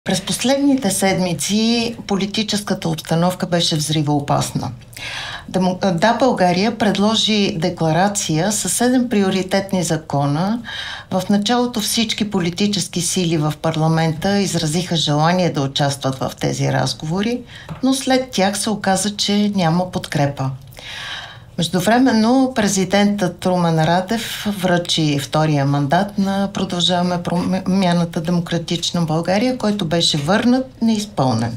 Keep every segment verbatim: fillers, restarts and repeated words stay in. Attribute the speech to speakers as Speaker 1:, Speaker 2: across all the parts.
Speaker 1: През последните седмици политическата обстановка беше взривоопасна. Да, България предложи декларация с седем приоритетни закона. В началото всички политически сили в парламента изразиха желание да участват в тези разговори, но след тях се оказа, че няма подкрепа. Междувременно президентът Румен Радев връчи втория мандат на Продължаваме промяната Демократична България, който беше върнат неизпълнен.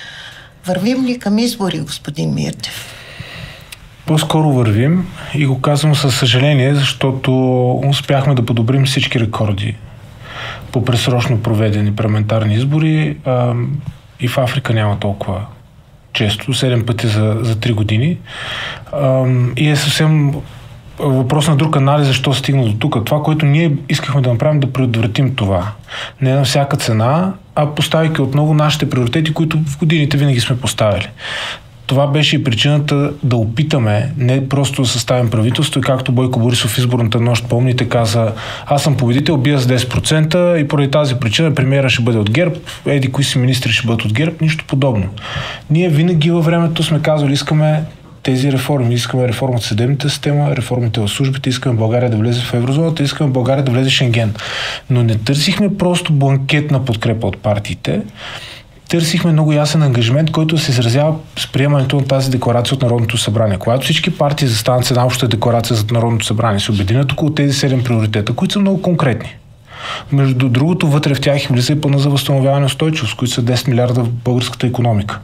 Speaker 1: Вървим ли към избори, господин Мирчев?
Speaker 2: По-скоро вървим и го казвам със съжаление, защото успяхме да подобрим всички рекорди по предсрочно проведени парламентарни избори. А, и в Африка няма толкова често, седем пъти за, за три години. А, и е съвсем въпрос на друг анализ, защо стигна до тук. Това, което ние искахме да направим, да предотвратим това. Не на всяка цена, а поставяйки отново нашите приоритети, които в годините винаги сме поставили. Това беше и причината да опитаме не просто да съставим правителство и както Бойко Борисов в изборната нощ, помните, каза: аз съм победител, бия с десет процента и поради тази причина премиера ще бъде от ГЕРБ, еди кои си министри ще бъдат от ГЕРБ, нищо подобно. Ние винаги във времето сме казвали, искаме тези реформи, искаме реформа в съдебната система, реформите в службите, искаме България да влезе в еврозоната, искаме България да влезе в Шенген. Но не търсихме просто бланкетна подкрепа от партиите, търсихме много ясен ангажимент, който се изразява с приемането на тази декларация от Народното събрание. Когато всички партии застанат с една обща декларация за Народното събрание, се обединят около тези седем приоритета, които са много конкретни. Между другото, вътре в тях влиза и плана за възстановяване и устойчивост, които са десет милиарда в българската икономика.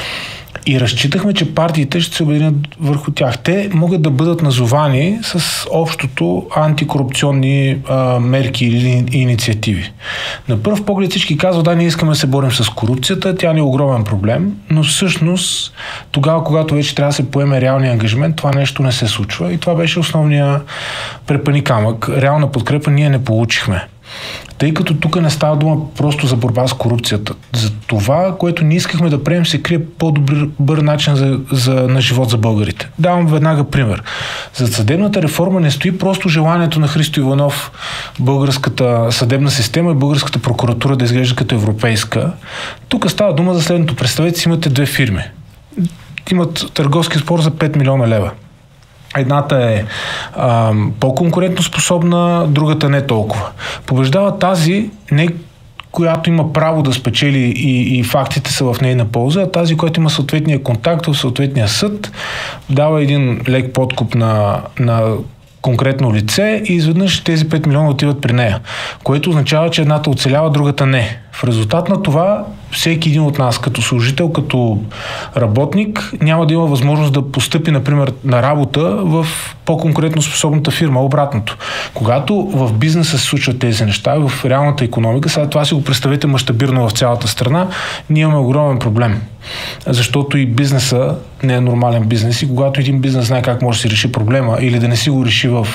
Speaker 2: И разчитахме, че партиите ще се обединят върху тях. Те могат да бъдат назовани с общото антикорупционни а, мерки или инициативи. На пръв поглед всички казват: да, ние искаме да се борим с корупцията, тя не е огромен проблем, но всъщност тогава, когато вече трябва да се поеме реалния ангажимент, това нещо не се случва и това беше основния препъни камък. Реална подкрепа ние не получихме. Тъй като тук не става дума просто за борба с корупцията. За това, което ние искахме да приемем, се крие по-добър начин за, за, на живот за българите. Давам веднага пример. За съдебната реформа не стои просто желанието на Христо Иванов българската съдебна система и българската прокуратура да изглежда като европейска. Тук става дума за следното. Представете си, имате две фирми. Имат търговски спор за пет милиона лева. Едната е а, по-конкурентно способна, другата не толкова. Побеждава тази, не която има право да спечели и, и фактите са в нейна полза, а тази, която има съответния контакт в съответния съд, дава един лек подкуп на, на конкретно лице и изведнъж тези пет милиона отиват при нея, което означава, че едната оцелява, другата не. В резултат на това всеки един от нас, като служител, като работник, няма да има възможност да постъпи, например, на работа в по-конкретно способната фирма. Обратното. Когато в бизнеса се случват тези неща, в реалната икономика, сега това си го представете мащабирно в цялата страна, ние имаме огромен проблем. Защото и бизнеса не е нормален бизнес и когато един бизнес знае как може да си реши проблема или да не си го реши в,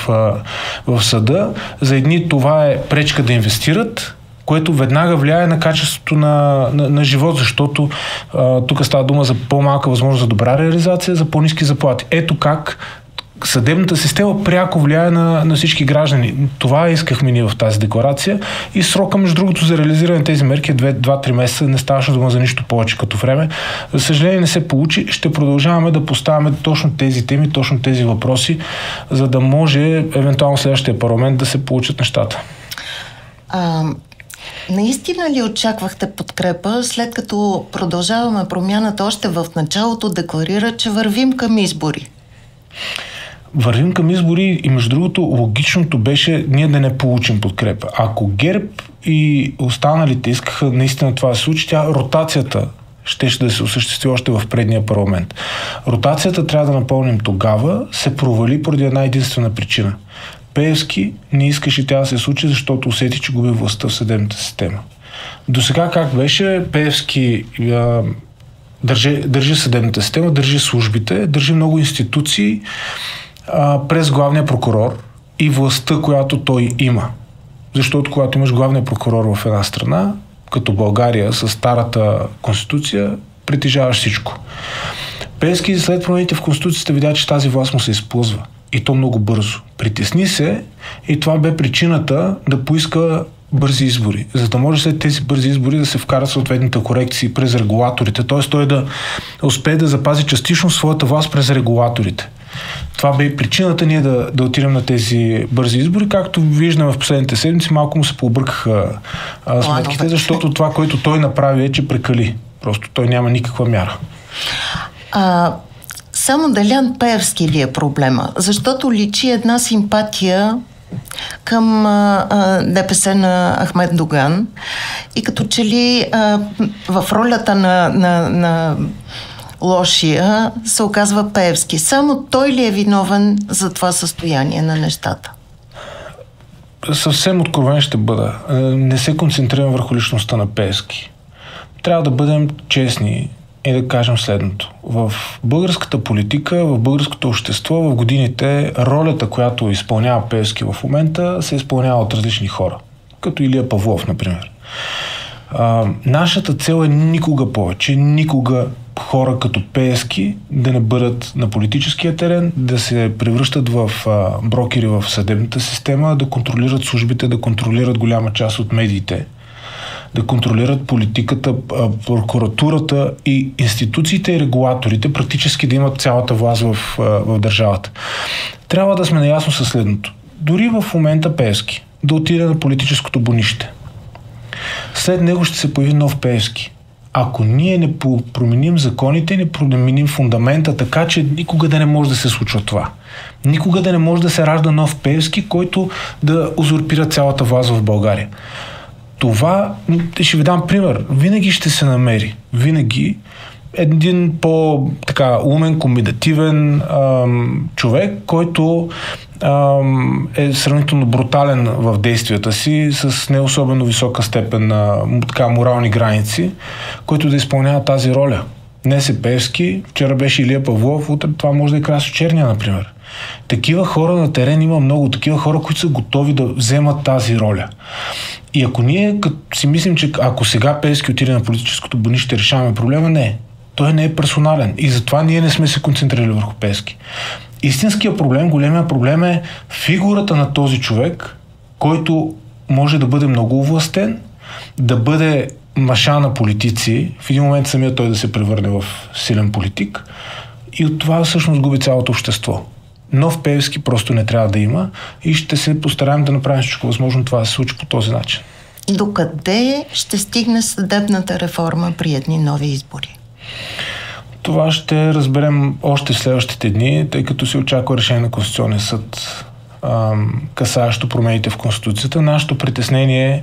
Speaker 2: в съда, за едни това е пречка да инвестират, което веднага влияе на качеството на, на, на живот, защото а, тук става дума за по-малка възможност за добра реализация, за по-ниски заплати. Ето как съдебната система пряко влияе на, на всички граждани. Това искахме ние в тази декларация и срока, между другото, за реализиране на тези мерки е два-три месеца. Не ставаше дума за нищо повече като време. За съжаление не се получи. Ще продължаваме да поставяме точно тези теми, точно тези въпроси, за да може евентуално следващия парламент да се получат нещата.
Speaker 1: А... Наистина ли очаквахте подкрепа, след като Продължаваме промяната още в началото декларира, че вървим към избори?
Speaker 2: Вървим към избори и между другото логичното беше ние да не получим подкрепа. Ако ГЕРБ и останалите искаха наистина това да се случи, тя ротацията щеше да се осъществи още в предния парламент. Ротацията трябва да напълним тогава, се провали поради една единствена причина. Пеевски не искаше тя да се случи, защото усети, че губи властта в съдебната система. До сега как беше? Пеевски а, държи, държи съдебната система, държи службите, държи много институции а, през главния прокурор и властта, която той има. Защото когато имаш главния прокурор в една страна, като България с старата конституция, притежаваш всичко. Пеевски след промените в конституцията видя, че тази власт му се изплъзва. И то много бързо. Притесни се и това бе причината да поиска бързи избори, за да може след тези бързи избори да се вкарат съответните корекции през регулаторите, т.е. той да успее да запази частично своята власт през регулаторите. Това бе причината ние да, да отидем на тези бързи избори, както виждаме в последните седмици, малко му се пообъркаха а, сметките, защото това, което той направи е, че прекали. Просто той няма никаква мяра.
Speaker 1: А, само Делян Пеевски ли е проблема? Защото личи една симпатия към а, а, ДПС на Ахмед Доган и като че ли а, в ролята на, на, на лошия се оказва Пеевски. Само той ли е виновен за това състояние на нещата?
Speaker 2: Съвсем откровен ще бъда. Не се концентрирам върху личността на Пеевски. Трябва да бъдем честни и да кажем следното. В българската политика, в българското общество, в годините ролята, която изпълнява Пеевски в момента, се изпълнява от различни хора. Като Илия Павлов, например. А, нашата цел е никога повече, никога хора като Пеевски да не бъдат на политическия терен, да се превръщат в а, брокери в съдебната система, да контролират службите, да контролират голяма част от медиите, да контролират политиката, прокуратурата и институциите и регулаторите, практически да имат цялата власт в, в държавата. Трябва да сме наясно със следното. Дори в момента Пеевски да отиде на политическото бонище. След него ще се появи нов Пеевски. Ако ние не променим законите, не променим фундамента, така че никога да не може да се случва това. Никога да не може да се ражда нов Пеевски, който да узурпира цялата власт в България. Това, ще ви дам пример, винаги ще се намери. Винаги един по-така умен, комбинативен ам, човек, който ам, е сравнително брутален в действията си, с не особено висока степен на така, морални граници, който да изпълнява тази роля. Днес е Пеевски, вчера беше Илия Павлов, утре това може да е Красо Черния, например. Такива хора на терен има много, такива хора, които са готови да вземат тази роля. И ако ние си мислим, че ако сега Пеевски отиде на политическото бонище, ще решаваме проблема, не. Той не е персонален. И затова ние не сме се концентрирали върху Пеевски. Истинският проблем, големия проблем е фигурата на този човек, който може да бъде много овластен, да бъде маша на политици, в един момент самия той да се превърне в силен политик и от това всъщност губи цялото общество. Нов Пеевски просто не трябва да има и ще се постараем да направим всичко възможно това да се случи по този начин.
Speaker 1: Докъде ще стигне съдебната реформа при едни нови избори?
Speaker 2: Това ще разберем още в следващите дни, тъй като се очаква решение на Конституционния съд, касаещо промените в Конституцията. Нашето притеснение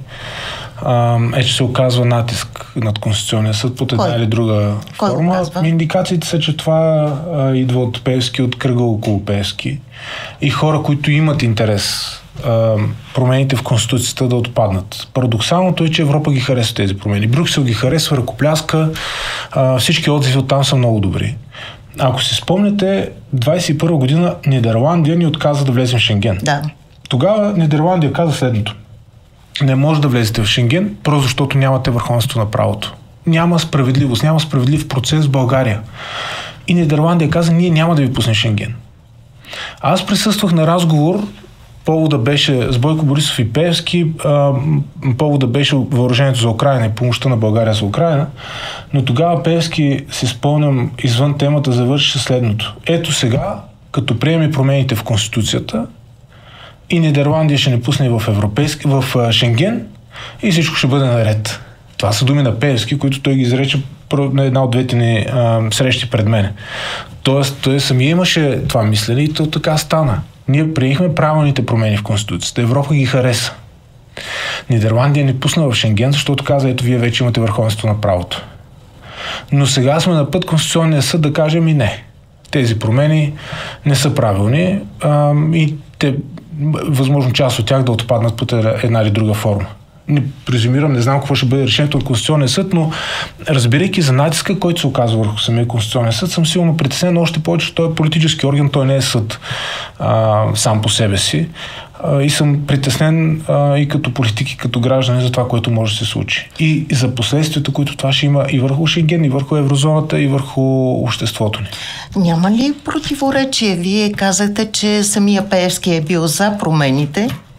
Speaker 2: е, че се оказва натиск над Конституционния съд под една или друга
Speaker 1: Кой
Speaker 2: форма. Индикациите са, че това а, идва от Пеевски, от кръга около Пеевски и хора, които имат интерес а, промените в Конституцията да отпаднат. Парадоксалното е, че Европа ги харесва тези промени. Брюксел ги харесва, ръкопляска, а, всички отзиви оттам са много добри. Ако си спомняте, двадесет и първа година Нидерландия ни отказа да влезем в Шенген.
Speaker 1: Да.
Speaker 2: Тогава Нидерландия каза следното. Не може да влезете в Шенген, просто защото нямате върховенство на правото. Няма справедливост, няма справедлив процес в България. И Нидерландия каза, ние няма да ви пуснем Шенген. Аз присъствах на разговор, повода беше с Бойко Борисов и Пеевски, повода беше въоръжението за Украйна и помощта на България за Украйна, но тогава Пеевски, си спомням, извън темата завърши следното. Ето сега, като приеме промените в Конституцията, и Нидерландия ще не пусне в, европейски, в Шенген и всичко ще бъде наред. Това са думи на Пеевски, които той ги изрече на една от двете ни а, срещи пред мене. Тоест, той самия имаше това мислене и то така стана. Ние приехме правилните промени в Конституцията. Европа ги хареса. Нидерландия не пусна в Шенген, защото каза, ето вие вече имате върховенство на правото. Но сега сме на път Конституционния съд да кажем и не. Тези промени не са правилни а, и те възможно част от тях да отпаднат под една или друга форма. Не презюмирам, не знам какво ще бъде решението от Конституционния съд, но разбирайки за натиска, който се оказва върху самия Конституционния съд, съм силно притеснен, още повече, че той е политически орган, той не е съд а, сам по себе си. А, и съм притеснен а, и като политик, и като граждани за това, което може да се случи. И за последствията, които това ще има и върху Шенген, и върху еврозоната, и върху обществото ни.
Speaker 1: Няма ли противоречие? Вие казахте, че самия Пеевски е бил за промените,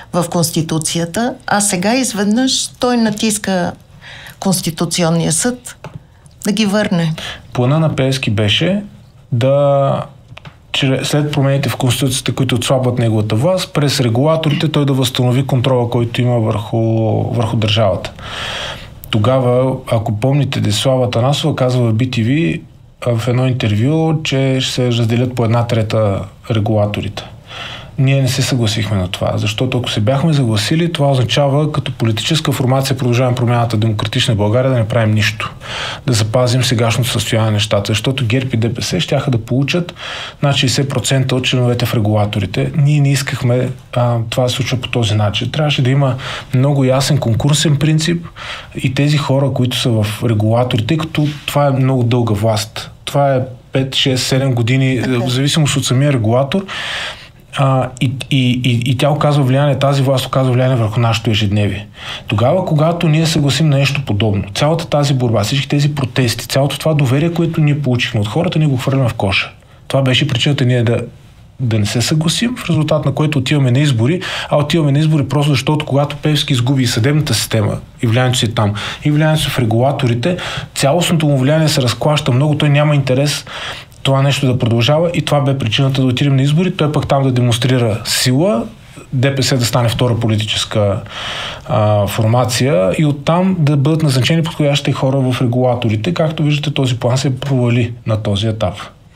Speaker 1: в Конституцията, а сега изведнъж той натиска Конституционния съд да ги върне.
Speaker 2: Плана на Пеевски беше да, след промените в Конституцията, които отслабват неговата власт, през регулаторите той да възстанови контрола, който има върху, върху държавата. Тогава, ако помните, Десислава Атанасова казва в Би Ти Ви в едно интервю, че ще се разделят по една трета регулаторите. Ние не се съгласихме на това, защото ако се бяхме съгласили, това означава като политическа формация Продължаваме промяната Демократична България да не правим нищо. Да запазим сегашното състояние на нещата, защото ГЕРБ и ДПС щяха да получат над шейсет процента от членовете в регулаторите. Ние не искахме а, това да се случва по този начин. Трябваше да има много ясен конкурсен принцип и тези хора, които са в регулаторите, като това е много дълга власт. Това е пет, шест, седем години, в зависимост от самия регулатор. А, и, и, и, и тя оказва влияние, тази власт оказва влияние върху нашето ежедневие. Тогава, когато ние съгласим на нещо подобно, цялата тази борба, всички тези протести, цялото това доверие, което ние получихме от хората, ние го хвърляме в коша. Това беше причината ние да, да не се съгласим, в резултат на което отиваме на избори, а отиваме на избори просто защото когато Пеевски изгуби и съдебната система, и влиянието си там, и влиянието си в регулаторите, цялостното му влияние се разклаща много, той няма интерес това нещо да продължава и това бе причината да отидем на избори, той пък там да демонстрира сила, ДПС да стане втора политическа а, формация и оттам да бъдат назначени подходящите хора в регулаторите. Както виждате, този план се провали на този етап.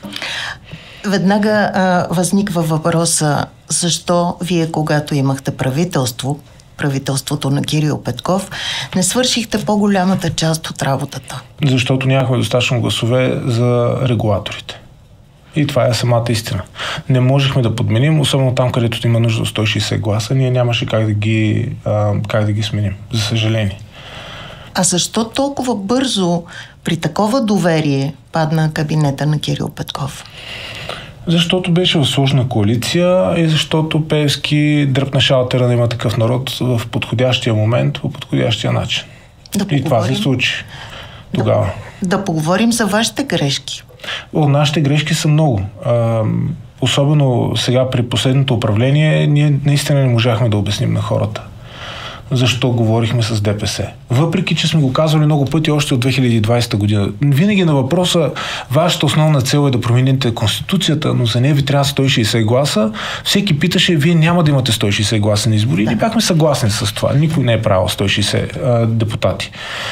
Speaker 1: Веднага а, възниква въпроса, защо вие, когато имахте правителство, правителството на Кирил Петков, не свършихте по-голямата част от работата?
Speaker 2: Защото нямахме достатъчно гласове за регулаторите. И това е самата истина. Не можехме да подменим, особено там, където има нужда от сто и шейсет гласа, ние нямаше как да ги, а, как да ги сменим, за съжаление.
Speaker 1: А защо толкова бързо, при такова доверие, падна кабинета на Кирил Петков?
Speaker 2: Защото беше в сложна коалиция и защото Пеевски дръпна шалтера да има такъв народ в подходящия момент, по подходящия начин. Да и това се случи тогава.
Speaker 1: Да, да поговорим за вашите грешки.
Speaker 2: О, нашите грешки са много. А, особено сега при последното управление, ние наистина не можахме да обясним на хората защо говорихме с ДПС. Въпреки, че сме го казвали много пъти още от две хиляди и двадесета година. Винаги на въпроса, вашата основна цел е да промените Конституцията, но за нея ви трябва сто и шейсет гласа. Всеки питаше, вие няма да имате сто и шейсет гласа на избори. Да. И бяхме съгласни с това. Никой не е правил сто и шейсет а, депутати.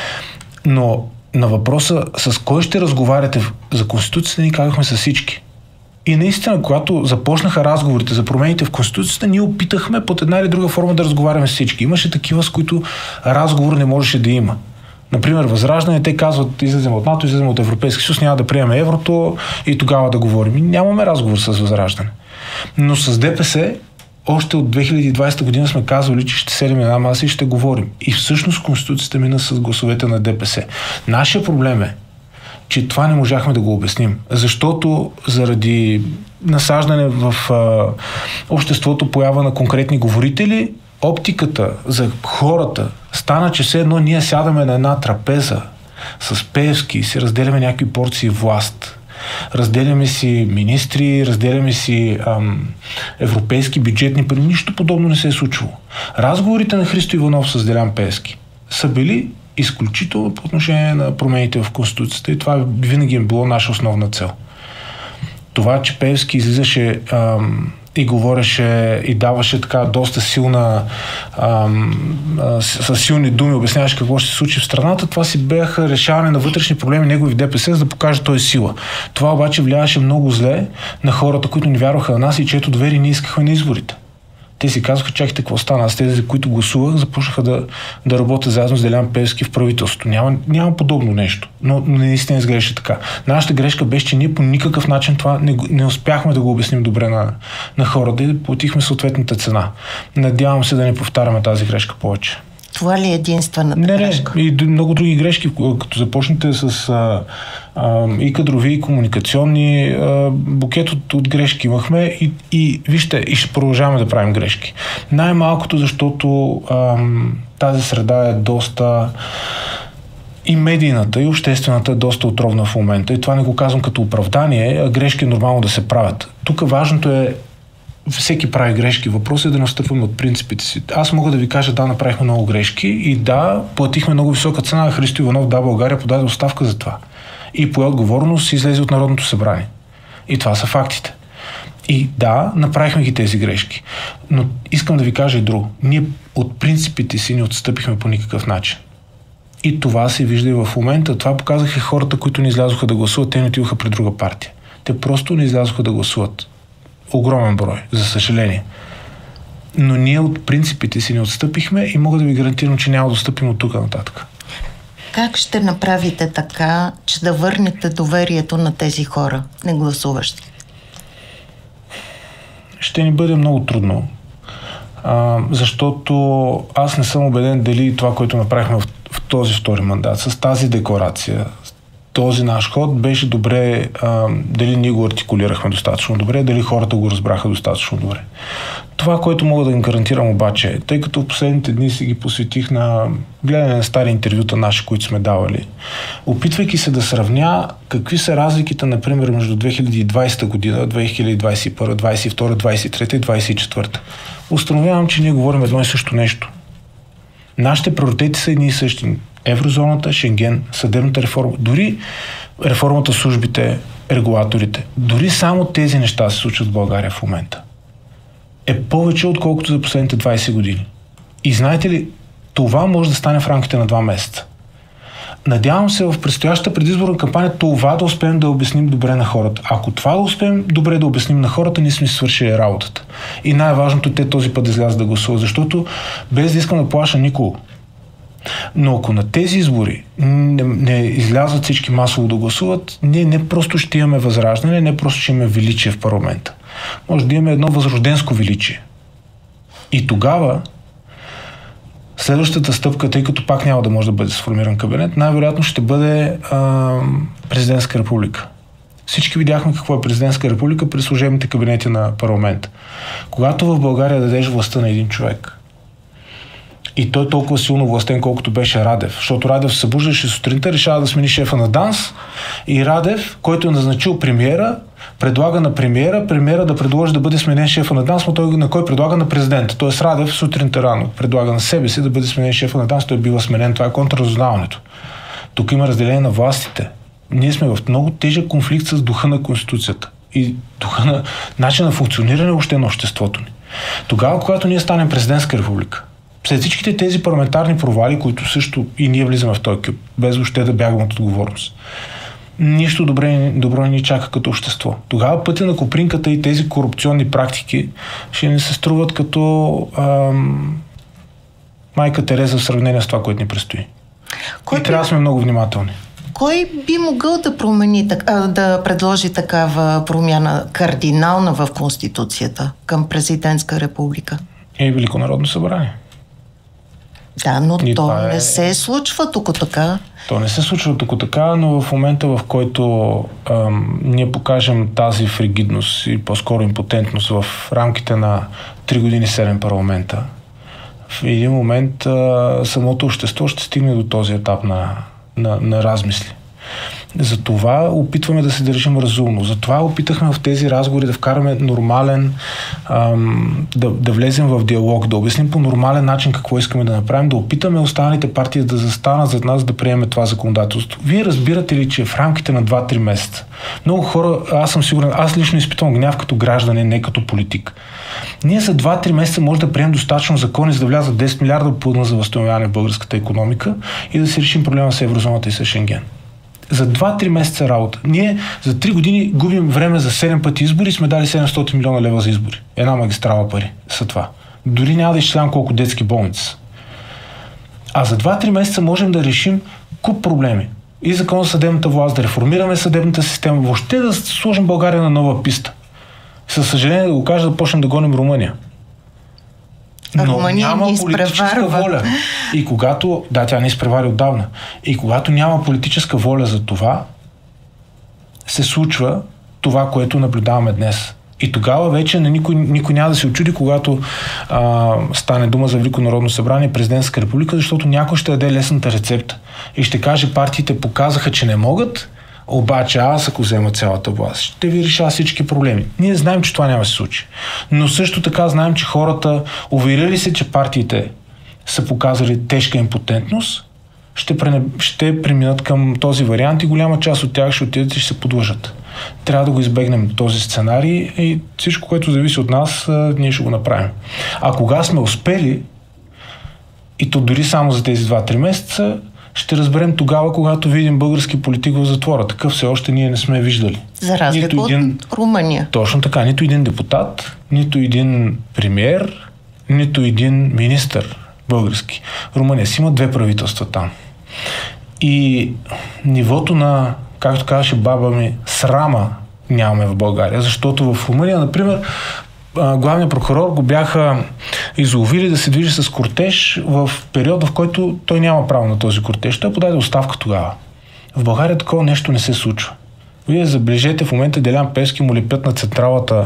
Speaker 2: Но на въпроса с кой ще разговаряте за Конституцията, ни казахме с всички. И наистина, когато започнаха разговорите за промените в Конституцията, ние опитахме под една или друга форма да разговаряме с всички. Имаше такива, с които разговор не можеше да има. Например, Възраждане, те казват, излезем от НАТО, излезем от Европейски съюз, няма да приемем еврото и тогава да говорим. И нямаме разговор с Възраждане. Но с ДПС още от две хиляди и двадесета година сме казвали, че ще седем една маса и ще говорим. И всъщност Конституцията мина с гласовете на ДПС. Нашия проблем е, че това не можахме да го обясним. Защото заради насаждане в а, обществото, поява на конкретни говорители, оптиката за хората стана, че все едно ние сядаме на една трапеза с Пеевски и си разделяме някакви порции власт. Разделяме си министри, разделяме си ам, европейски бюджетни пари. Нищо подобно не се е случило. Разговорите на Христо Иванов с Делян Пеевски са били изключително по отношение на промените в Конституцията и това винаги е било наша основна цел. Това, че Пеевски излизаше ам, и говореше и даваше така доста силна ам, а, с, с силни думи, обясняваше какво ще се случи в страната, това си бяха решаване на вътрешни проблеми негови в ДПС, за да покаже той сила. Това обаче влияеше много зле на хората, които не вярваха на нас и чието доверие ние искахме на изборите. Те си казваха, чакайте, какво стана? Аз тези, които гласувах, започнаха да, да работят заедно с Делян Пеевски в правителството. Няма, няма подобно нещо. Но, но наистина изглеждаше така. Нашата грешка беше, че ние по никакъв начин това не, не успяхме да го обясним добре на, на хората и платихме съответната цена. Надявам се да не повтаряме тази грешка повече.
Speaker 1: Това ли е единствената
Speaker 2: не,
Speaker 1: грешка?
Speaker 2: Не, и много други грешки, като започнете с а, а, и кадрови, и комуникационни, а, букет от, от грешки имахме и, и вижте, и ще продължаваме да правим грешки. Най-малкото, защото а, тази среда е доста и медийната, и обществената е доста отровна в момента. И това не го казвам като оправдание, а грешки е нормално да се правят. Тук важното е всеки прави грешки. Въпросът е да настъпваме от принципите си. Аз мога да ви кажа, да, направихме много грешки и да, платихме много висока цена. Христо Иванов, да, България подаде оставка за това. И пое отговорност и излезе от Народното събрание. И това са фактите. И да, направихме ги тези грешки. Но искам да ви кажа и друго. Ние от принципите си не отстъпихме по никакъв начин. И това се вижда и в момента. Това показаха хората, които не излязоха да гласуват. Те не отиваха при друга партия. Те просто не излязоха да гласуват. Огромен брой, за съжаление. Но ние от принципите си не отстъпихме и мога да ви гарантирам, че няма да отстъпим от тук нататък.
Speaker 1: Как ще направите така, че да върнете доверието на тези хора, не гласуващи?
Speaker 2: Ще ни бъде много трудно, а, защото аз не съм убеден дали това, което направихме в, в този втори мандат, с тази декларация, този наш ход беше добре, а, дали ние го артикулирахме достатъчно добре, дали хората го разбраха достатъчно добре. Това, което мога да им гарантирам обаче, тъй като в последните дни си ги посветих на гледане на стари интервюта наши, които сме давали, опитвайки се да сравня какви са разликите, например, между две хиляди и двадесета година, две хиляди двадесет и първа, двадесет и втора, двадесет и трета и двадесет и четвърта. Установявам, че ние говорим едно и също нещо. Нашите приоритети са едни и същи. Еврозоната, Шенген, съдебната реформа, дори реформата в службите, регулаторите, дори само тези неща се случват в България в момента. Е повече, отколкото за последните двадесет години. И знаете ли, това може да стане в рамките на два месеца. Надявам се в предстоящата предизборна кампания това да успеем да обясним добре на хората. Ако това да успеем добре да обясним на хората, ние сме свършили работата. И най-важното, те този път да излязат да гласуват, защото без да искам да плаша никого. Но ако на тези избори не, не излязат всички масово да гласуват, ние не просто ще имаме възраждане, не просто ще имаме величие в парламента. Може да имаме едно възрожденско величие. И тогава следващата стъпка, тъй като пак няма да може да бъде сформиран кабинет, най-вероятно ще бъде а, президентска република. Всички видяхме какво е президентска република при служебните кабинети на парламента. Когато в България дадеш властта на един човек, и той толкова силно властен, колкото беше Радев. Защото Радев се събуждаше сутринта, решава да смени шефа на ДАНС и Радев, който е назначил премиера, предлага на премиера, премиера да предложи да бъде сменен шефа на ДАНС, но той на кой предлага? На президента. Тоест Радев сутринта рано предлага на себе си да бъде сменен шефа на ДАНС, той бива сменен. Това е контрразузнаването. Тук има разделение на властите. Ние сме в много тежък конфликт с духа на Конституцията и духа на начин на функциониране въобще на обществото ни. Тогава, когато ние станем президентска република, след всичките тези парламентарни провали, които също и ние влизаме в този кюб, без въобще да бягаме от отговорност, нищо добре, добро ни чака като общество. Тогава пътя на Копринката и тези корупционни практики ще ни се струват като ам, майка Тереза в сравнение с това, което ни предстои. Кой и трябва да сме много внимателни.
Speaker 1: Кой би могъл да промени, да предложи такава промяна кардинална в Конституцията към президентска република?
Speaker 2: Е Велико народно събрание.
Speaker 1: Да, но
Speaker 2: и
Speaker 1: то не
Speaker 2: е...
Speaker 1: се случва тук така.
Speaker 2: То не се случва тук така, но в момента, в който ам, ние покажем тази фригидност и по-скоро импотентност в рамките на три години седем парламента, в един момент а, самото общество ще стигне до този етап на, на, на размисли. Затова опитваме да се държим разумно. Затова опитахме в тези разговори да вкараме нормален, ам, да, да влезем в диалог, да обясним по нормален начин какво искаме да направим, да опитаме останалите партии да застанат зад нас да приемем това законодателство. Вие разбирате ли, че в рамките на два-три месеца много хора, аз съм сигурен, аз лично изпитвам гняв като гражданин, не като политик. Ние за два-три месеца може да приемем достатъчно закони, за да влязат десет милиарда плътна за възстановяване в българската икономика и да си решим проблема с еврозоната и с Шенген. За два-три месеца работа. Ние за три години губим време за седем пъти избори и сме дали седемстотин милиона лева за избори. Една магистрала пари са това. Дори няма да изчислявам колко детски болници са. А за два-три месеца можем да решим куп проблеми. И закон за съдебната власт, да реформираме съдебната система, въобще да сложим България на нова писта. Със съжаление да го кажа, да почнем да гоним Румъния. Но
Speaker 1: Румъния
Speaker 2: няма политическа воля. И когато, да, тя не изпревари отдавна. И когато няма политическа воля за това, се случва това, което наблюдаваме днес. И тогава вече никой, никой няма да се очуди, когато а, стане дума за Велико народно събрание, президентска република, защото някой ще даде лесната рецепта. И ще каже, партиите показаха, че не могат, Обаче аз, ако взема цялата власт, ще ви реша всички проблеми. Ние знаем, че това няма да се случи. Но също така знаем, че хората, уверили се, че партиите са показали тежка импотентност, ще, прене... ще преминат към този вариант и голяма част от тях ще отидат и ще се подлъжат. Трябва да го избегнем този сценарий и всичко, което зависи от нас, ние ще го направим. А кога сме успели, и то дори само за тези два-три месеца, ще разберем тогава, когато видим български политик в затвора. Такъв все още ние не сме виждали.
Speaker 1: За разлика нито един... от Румъния.
Speaker 2: Точно така. Нито един депутат, нито един премиер, нито един министър български. Румъния си има две правителства там. И нивото на, както казваше баба ми, срама нямаме в България, защото в Румъния, например, главният прокурор го бяха изловили да се движи с кортеж в периода, в който той няма право на този кортеж. Той подаде оставка тогава. В България такова нещо не се случва. Вие забележете, в момента Делян Пеевски му лепят на централата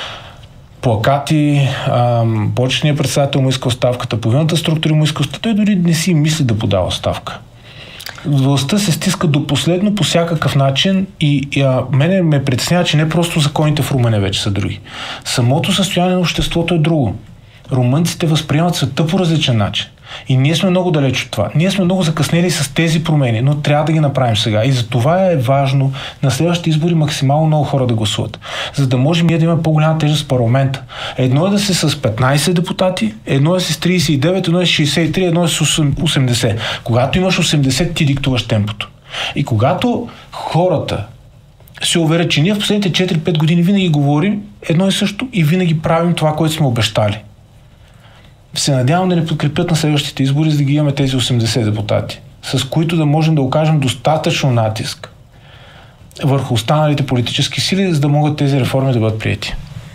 Speaker 2: плакати, почетният председател му иска оставката, половината структури му иска оставката. Той дори не си мисли да подава оставка. Властта се стиска до последно по всякакъв начин и, и а, мене ме притеснява, че не просто законите в Румъния вече са други. Самото състояние на обществото е друго. Румънците възприемат света по различен начин. И ние сме много далеч от това. Ние сме много закъснели с тези промени, но трябва да ги направим сега. И за това е важно на следващите избори максимално много хора да гласуват. За да можем ние да имаме по-голяма тежест в парламента. Едно е да си с петнайсет депутати, едно е с трийсет и девет, едно е с шейсет и три, едно е с осемдесет. Когато имаш осемдесет, ти диктуваш темпото. И когато хората се уверят, че ние в последните четири-пет години винаги говорим едно и също и винаги правим това, което сме обещали, се надявам да ни подкрепят на следващите избори, за да ги имаме тези осемдесет депутати, с които да можем да окажем достатъчно натиск върху останалите политически сили, за да могат тези реформи да бъдат приети.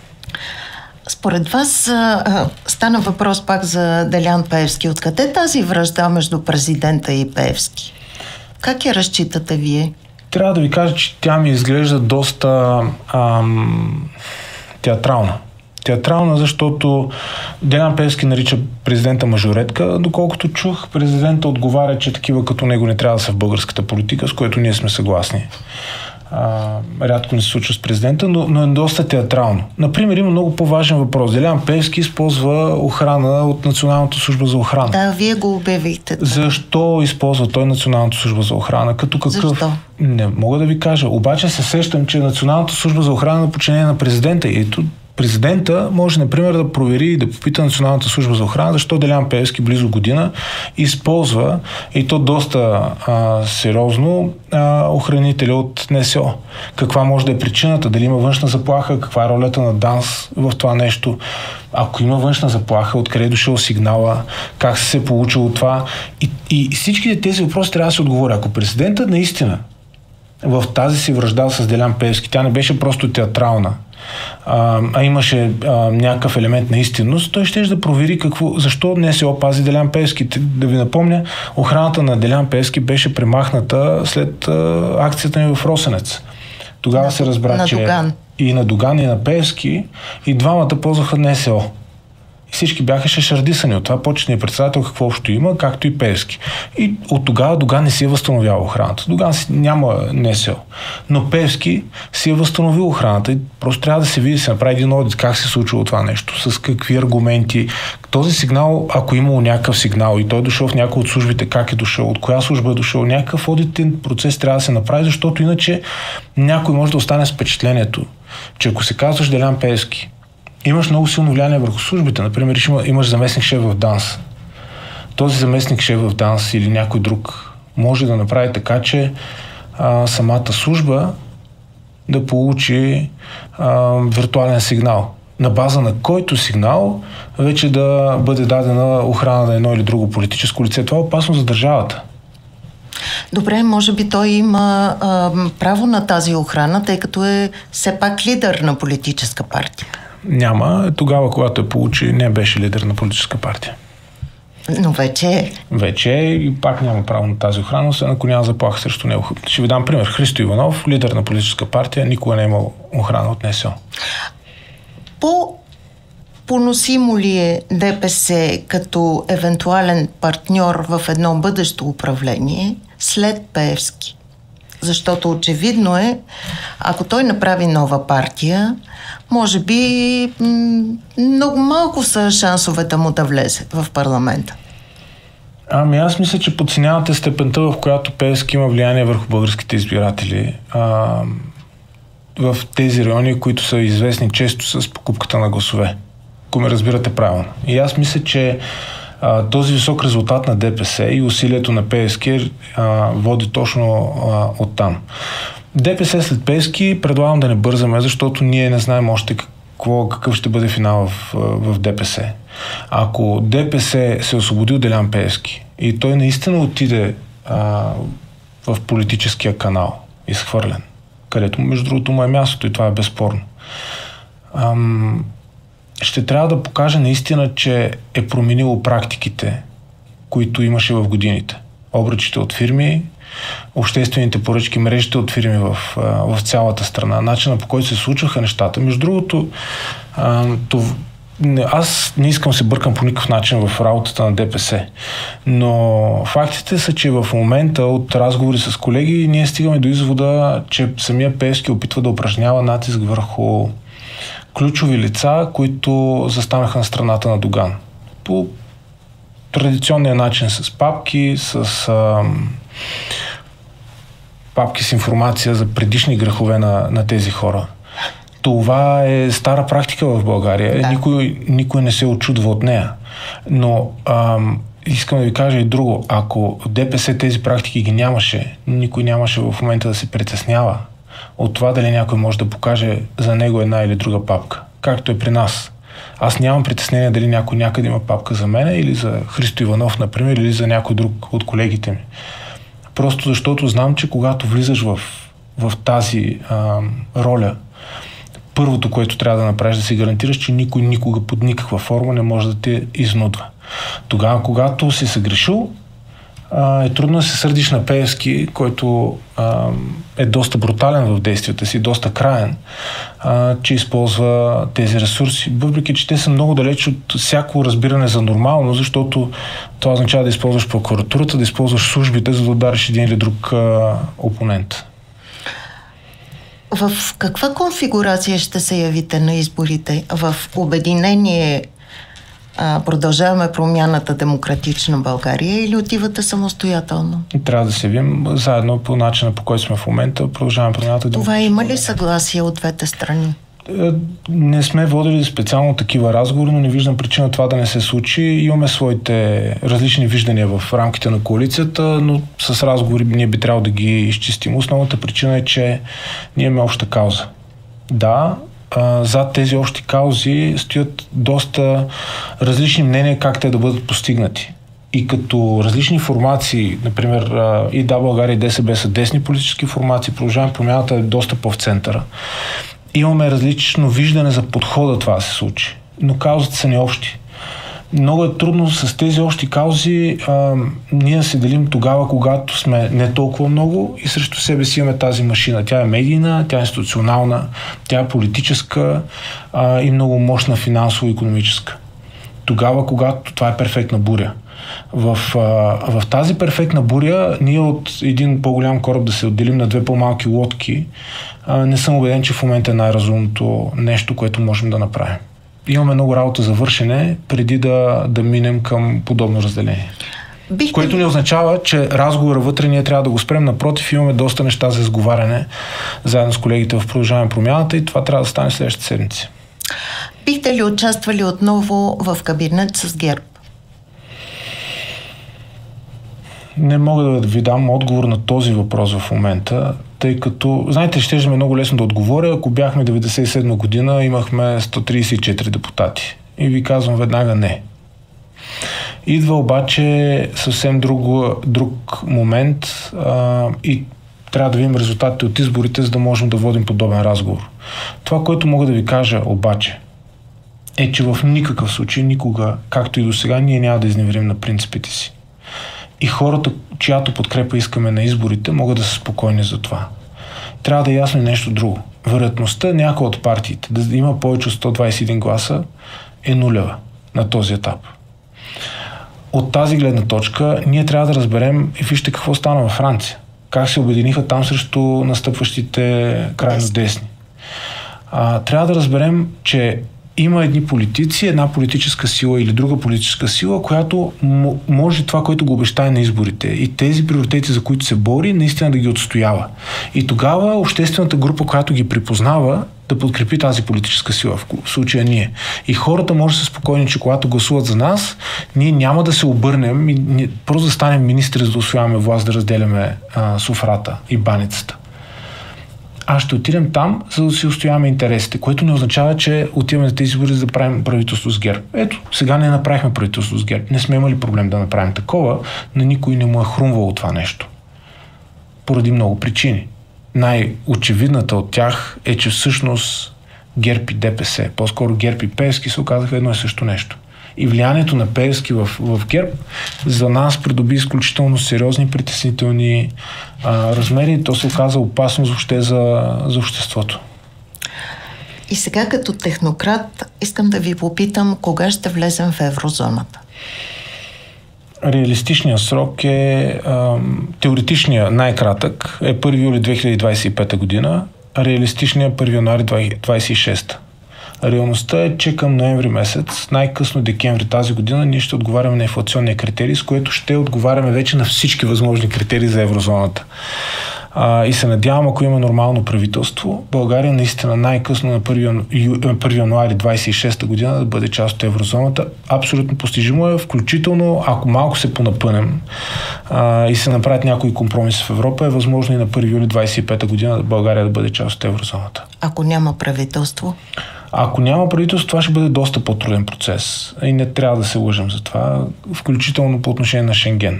Speaker 1: Според вас а, стана въпрос пак за Делян Пеевски. Откъде тази вражда между президента и Пеевски? Как я разчитате вие?
Speaker 2: Трябва да ви кажа, че тя ми изглежда доста ам, театрална. Театрална, защото Делян Пеевски нарича президента мажоретка. Доколкото чух, президента отговаря, че такива като него не трябва да са в българската политика, с което ние сме съгласни. А, рядко не се случва с президента, но, но е доста театрално. Например, има много по-важен въпрос. Делян Пеевски използва охрана от Националната служба за охрана.
Speaker 1: Да, вие го обявихте. Да.
Speaker 2: Защо използва той Националната служба за охрана? Като какъв?
Speaker 1: Защо?
Speaker 2: Не мога да ви кажа. Обаче се сещам, че Националната служба за охрана е подчинение на президента. И ето президента може, например, да провери и да попита Националната служба за охрана, защо Делян Пеевски близо година използва, и то доста а, сериозно, а, охранители от НСО. Каква може да е причината? Дали има външна заплаха? Каква е ролята на ДАНС в това нещо? Ако има външна заплаха, откъде е дошъл сигнала? Как се е получило това? И, и всичките тези въпроси трябва да се отговори. Ако президентът наистина в тази си вражда с Делян Пеевски, тя не беше просто театрална, а, а имаше а, някакъв елемент на истинност, той ще да провери какво, защо не се опази Делян Пеевски. Да ви напомня, охраната на Делян Пеевски беше премахната след а, акцията ми в Росенец. Тогава
Speaker 1: на,
Speaker 2: се разбра,
Speaker 1: на
Speaker 2: че
Speaker 1: Доган.
Speaker 2: И на Доган, и на Пеевски, и двамата ползваха НСО. И всички бяха шашардисани от това, почетният председател какво общо има, както и Пеевски. И от тогава Доган не си е възстановява охраната. Доган си няма НСО. Но Пеевски си е възстановил охраната и просто трябва да се види, се направи един одит как се случило това нещо, с какви аргументи. Този сигнал, ако имало някакъв сигнал и той е дошъл в някои от службите, как е дошъл, от коя служба е дошъл, някакъв одитен процес трябва да се направи, защото иначе някой може да остане с впечатлението, че ако се казваш Делян Пеевски, имаш много силно влияние върху службите. Например, имаш заместник шеф в ДАНС. Този заместник шеф в ДАНС или някой друг може да направи така, че а, самата служба да получи а, виртуален сигнал. На база на който сигнал вече да бъде дадена охрана на едно или друго политическо лице. Това е опасно за държавата.
Speaker 1: Добре, може би той има а, право на тази охрана, тъй като е все пак лидер на политическа партия.
Speaker 2: Няма. Тогава, когато я получи, не беше лидер на политическа партия.
Speaker 1: Но вече е.
Speaker 2: Вече е и пак няма право на тази охрана, освен ако няма заплаха срещу него. Ще ви дам пример. Христо Иванов, лидер на политическа партия, никога не е имал охрана от НСО.
Speaker 1: По поносимо ли е ДПС като евентуален партньор в едно бъдещо управление след Пеевски? защото очевидно е, ако той направи нова партия, може би м- много малко са шансовете му да влезе в парламента.
Speaker 2: Ами аз мисля, че подценявате степента, в която Пеевски има влияние върху българските избиратели а, в тези райони, които са известни често с покупката на гласове, ако ме разбирате правилно. И аз мисля, че а, този висок резултат на ДПС и усилието на Пеевски а, води точно а, оттам. ДПС след Пеевски предлагам да не бързаме, защото ние не знаем още какво, какъв ще бъде финал в, в ДПС. Ако ДПС се освободи от Делян Пеевски и той наистина отиде а, в политическия канал, изхвърлен, където между другото му е мястото и това е безспорно, ам, ще трябва да покаже наистина, че е променило практиките, които имаше в годините. Обръчите от фирми, обществените поръчки, мрежите от фирми в, в цялата страна, начина по който се случваха нещата. Между другото, а, това, аз не искам се бъркам по никакъв начин в работата на ДПС, но фактите са, че в момента от разговори с колеги ние стигаме до извода, че самия Пеевски опитва да упражнява натиск върху ключови лица, които застанаха на страната на Доган. По традиционния начин с папки, с а, папки с информация за предишни грехове на, на тези хора. Това е стара практика в България. Да. Никой, никой не се очудва от нея. Но ам, искам да ви кажа и друго. Ако ДПС тези практики ги нямаше, никой нямаше в момента да се притеснява от това дали някой може да покаже за него една или друга папка. Както е при нас. Аз нямам притеснение дали някой някъде има папка за мен или за Христо Иванов, например, или за някой друг от колегите ми. Просто защото знам, че когато влизаш в, в тази ам, роля, първото, което трябва да направиш, да си гарантираш, че никой никога под никаква форма не може да те изнудва. Тогава, когато си съгрешил, е трудно да се сърдиш на Пеевски, който а, е доста брутален в действията си, доста краен, а, че използва тези ресурси. Въпреки, че те са много далеч от всяко разбиране за нормално, защото това означава да използваш прокуратурата, да използваш службите, за да удариш един или друг а, опонент.
Speaker 1: В каква конфигурация ще се явите на изборите? В обединение а, Продължаваме промяната, Демократична България или отивате самостоятелно?
Speaker 2: Трябва да се видим заедно по начина, по който сме в момента. Продължаваме промяната.
Speaker 1: Това има ли съгласие от двете страни?
Speaker 2: Не сме водили специално такива разговори, но не виждам причина това да не се случи. Имаме своите различни виждания в рамките на коалицията, но с разговори ние би трябвало да ги изчистим. Основната причина е, че ние имаме обща кауза. Да, зад тези общи каузи стоят доста различни мнения как те да бъдат постигнати. И като различни формации, например и Да, България и ДСБ са десни политически формации, Продължаваме промяната е доста по-в центъра. Имаме различно виждане за подхода това да се случи, но каузите са ни общи. Много е трудно с тези общи каузи а, ние се делим тогава, когато сме не толкова много и срещу себе си имаме тази машина. Тя е медийна, тя е институционална, тя е политическа а, и много мощна финансово-икономическа. Тогава, когато това е перфектна буря. В, а, в тази перфектна буря ние от един по-голям кораб да се отделим на две по-малки лодки, а, не съм убеден, че в момента е най-разумното нещо, което можем да направим. Имаме много работа за вършене, преди да, да минем към подобно разделение. Бихте... Което не означава, че разговора вътре ние трябва да го спрем. Напротив, имаме доста неща за изговаряне заедно с колегите в Продължаваме промяната и това трябва да стане следващата седмица.
Speaker 1: Бихте ли участвали отново в кабинет с ГЕРБ?
Speaker 2: Не мога да ви дам отговор на този въпрос в момента, тъй като, знаете, ще е много лесно да отговоря. Ако бяхме деветдесет и седма година, имахме сто тридесет и четири депутати. И ви казвам веднага не. Идва обаче съвсем друг, друг момент а, и трябва да видим резултатите от изборите, за да можем да водим подобен разговор. Това, което мога да ви кажа обаче, е, че в никакъв случай, никога, както и до сега, ние няма да изневерим на принципите си. И хората, чиято подкрепа искаме на изборите, могат да са спокойни за това. Трябва да е ясно и нещо друго. Вероятността някоя от партиите да има повече от сто двадесет и един гласа е нулева на този етап. От тази гледна точка ние трябва да разберем и вижте какво стана във Франция. как се обединиха там срещу настъпващите крайно десни. А, трябва да разберем, че има едни политици, една политическа сила или друга политическа сила, която м- може това, което го обещае на изборите и тези приоритети, за които се бори, наистина да ги отстоява. И тогава обществената група, която ги припознава, да подкрепи тази политическа сила, в случая ние. И хората може да са спокойни, че когато гласуват за нас, ние няма да се обърнем и ние, просто да станем министри, за да усвояваме власт, да разделяме а, суфрата и баницата. А ще отидем там, за да си устояваме интересите, което не означава, че отиваме за тези избори, за да правим правителство с ГЕРБ. Ето, сега не направихме правителство с ГЕРБ. Не сме имали проблем да направим такова, но никой не му е хрумвало това нещо. Поради много причини. Най-очевидната от тях е, че всъщност ГЕРБ и ДПС, по-скоро ГЕРБ и Пеевски, се оказаха едно и също нещо. И влиянието на Пеевски в, в ГЕРБ за нас придоби изключително сериозни, притеснителни а, размери и то се оказа опасно въобще за, за обществото.
Speaker 1: И сега като технократ искам да ви попитам, кога ще влезем в еврозоната?
Speaker 2: Реалистичният срок е, а, теоретичният най-кратък е първи юли две хиляди двадесет и пета година, а реалистичният е първи януари двадесет и шеста. Реалността е, че към ноември месец, най-късно декември тази година, ние ще отговаряме на инфлационния критерий, с което ще отговаряме вече на всички възможни критерии за еврозоната. А, и се надявам, ако има нормално правителство, България наистина най-късно на първи януари двадесет и шеста година да бъде част от еврозоната. Абсолютно постижимо е, включително ако малко се понапънем а, и се направят някои компромиси в Европа, е възможно и на първи юли двадесет и пета година България да бъде част от еврозоната.
Speaker 1: Ако няма правителство?
Speaker 2: Ако няма правителство, това ще бъде доста по-труден процес. И не трябва да се лъжем за това, включително по отношение на Шенген.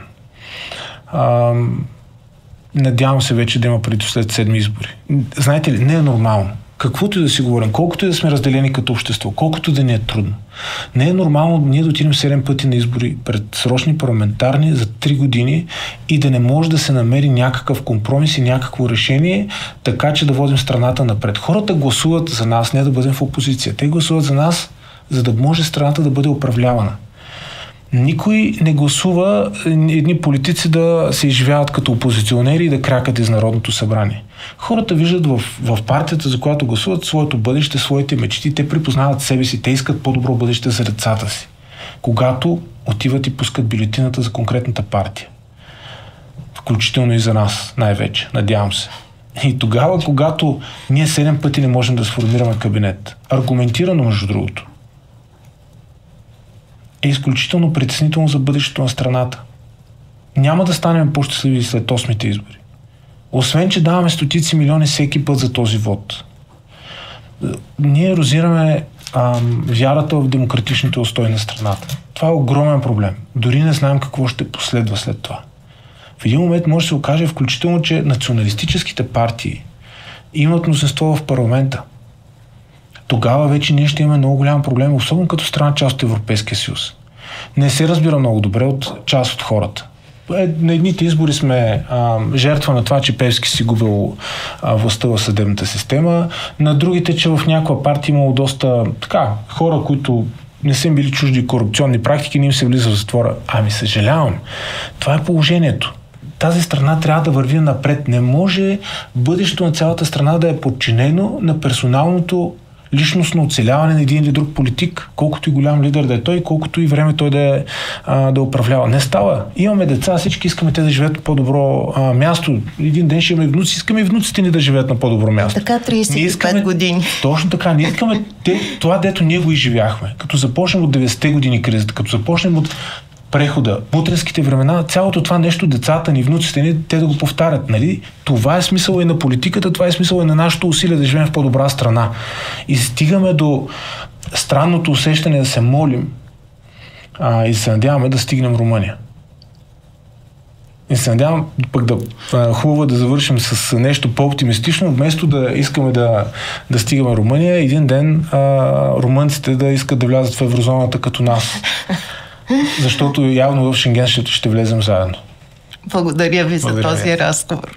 Speaker 2: А, надявам се вече да има правителство след седми избори. Знаете ли, не е нормално. Каквото и да си говорим, колкото и да сме разделени като общество, колкото да ни е трудно. Не е нормално ние да отидем седем пъти на избори предсрочни парламентарни за три години и да не може да се намери някакъв компромис и някакво решение, така че да водим страната напред. Хората гласуват за нас, не да бъдем в опозиция. Те гласуват за нас, за да може страната да бъде управлявана. Никой не гласува едни политици да се изживяват като опозиционери и да кракат из Народното събрание. Хората виждат в, в партията, за която гласуват, своето бъдеще, своите мечти. Те припознават себе си, те искат по-добро бъдеще за децата си. Когато отиват и пускат бюлетината за конкретната партия. Включително и за нас, най-вече. Надявам се. И тогава, когато ние седем пъти не можем да сформираме кабинет, аргументирано между другото, е изключително притеснително за бъдещето на страната. Няма да станем по-щастливи след осмите избори. Освен, че даваме стотици милиони всеки път за този вод. Ние ерозираме ам, вярата в демократичните устои на страната. Това е огромен проблем. Дори не знаем какво ще последва след това. В един момент може да се окаже включително, че националистическите партии имат мнозинство в парламента. Тогава вече ние ще имаме много голям проблем, особено като страна част от Европейския съюз. Не се разбира много добре от част от хората. На едните избори сме а, жертва на това, че Пеевски си губил а, властта в съдебната система, на другите, че в някаква партия имало доста така, хора, които не са им били чужди корупционни практики, не им се влиза в затвора. Ами съжалявам. Това е положението. Тази страна трябва да върви напред. Не може бъдещето на цялата страна да е подчинено на персоналното личностно оцеляване на един или друг политик, колкото и голям лидер да е той, колкото и време той да, е, а, да управлява. Не става. Имаме деца, всички искаме те да живеят на по-добро а, място. Един ден ще имаме внуци, искаме и внуците ни да живеят на по-добро място.
Speaker 1: Така тридесет и пет искаме, години.
Speaker 2: Точно така. Ние искаме те, това, дето ние го изживяхме. Като започнем от деветдесетте години кризата, като започнем от прехода, мутренските времена, цялото това нещо, децата ни, внуците ни, те да го повтарят. Нали? Това е смисъл и на политиката, това е смисъл и на нашето усилие да живеем в по-добра страна. И стигаме до странното усещане да се молим а, и се надяваме да стигнем Румъния. И се надявам пък да хубаво да завършим с нещо по-оптимистично, вместо да искаме да, да стигаме Румъния, един ден а, румънците да искат да влязат в еврозоната като нас. Защото явно в Шенген ще, ще влезем заедно.
Speaker 1: Благодаря ви Благодаря за този ви. разговор.